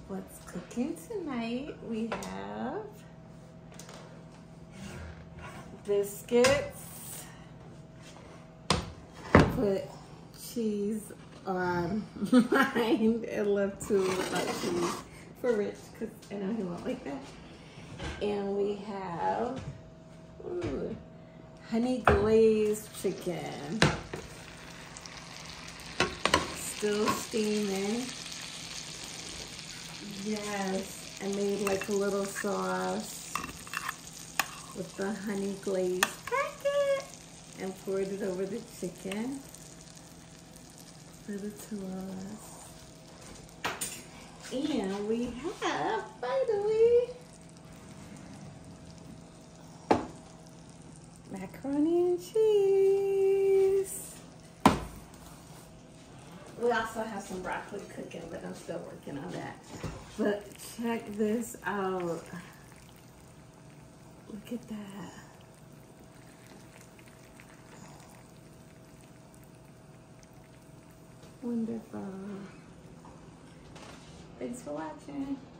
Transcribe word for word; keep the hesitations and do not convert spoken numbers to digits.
what's cooking tonight. We have biscuits. Put cheese on mine. I love to without cheese for Rich because I know he won't like that. And we have ooh, honey glazed chicken. Still steaming. Yes, I made like a little sauce with the honey glazed packet and poured it over the chicken for the two of us. And we have, finally, macaroni and cheese. We also have some broccoli cooking, but I'm still working on that. But check this out. Look at that. Wonderful. Thanks for watching.